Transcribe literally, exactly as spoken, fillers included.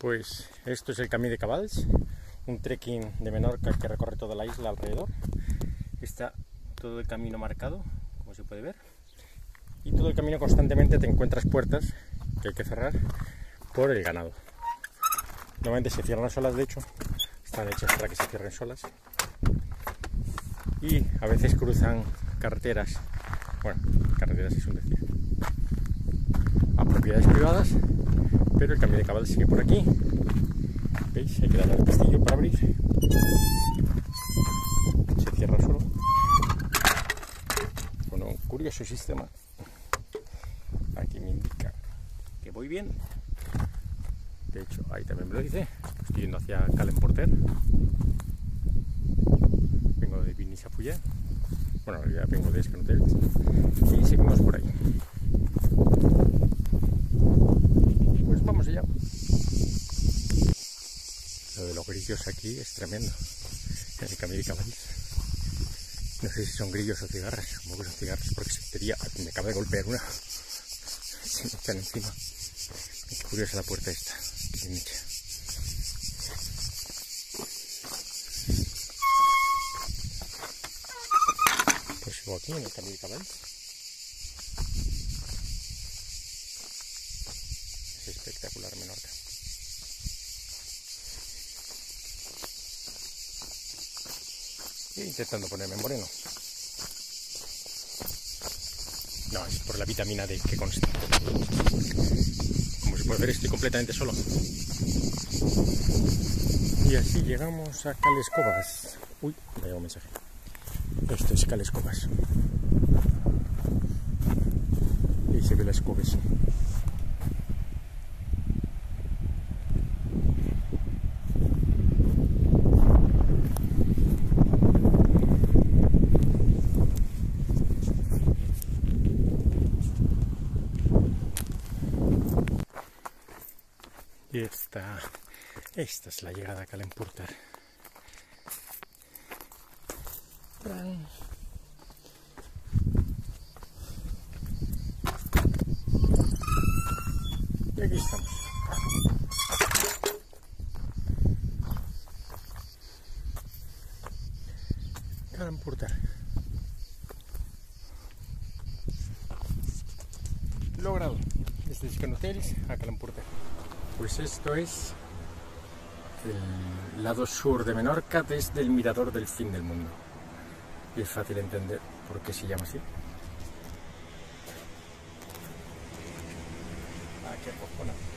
Pues esto es el Camí de Cabals, un trekking de Menorca que recorre toda la isla alrededor. Está todo el camino marcado, como se puede ver, y todo el camino constantemente te encuentras puertas que hay que cerrar por el ganado. Normalmente se cierran solas, de hecho, están hechas para que se cierren solas. Y a veces cruzan carreteras, bueno, carreteras es un decir, a propiedades privadas, pero el Camí de Cabals sigue por aquí. ¿Veis? Hay que darle al pestillo para abrir. Se cierra solo. Bueno, un curioso sistema. Aquí me indica que voy bien. De hecho, ahí también me lo dice. Estoy yendo hacia Calen Porter. Vengo de Binisapuyá. Bueno, ya vengo de Escanotelis. Y seguimos por ahí. Pues vamos allá. Lo de los grillos aquí es tremendo. En el Camí de Cabals. No sé si son grillos o cigarras. Supongo que son cigarras porque sería. Me acaba de golpear una. Se me están encima. Qué curiosa la puerta esta. Qué bien hecha. Pues sigo aquí en el Camí de Cabals. Es espectacular Menorca. Y intentando ponerme moreno. No, es por la vitamina D que consta. Como se puede ver, estoy completamente solo. Y así llegamos a Cales Covas. Uy, me llegó un mensaje. Esto es Cales Covas. Y se ve las coves. Y esta, esta es la llegada a Calen Porter. Y aquí estamos. Calen Porter. Logrado. Desde Escanotelis a Calen Porter. Pues esto es el lado sur de Menorca desde el mirador del fin del mundo. Y es fácil entender por qué se llama así. Aquí a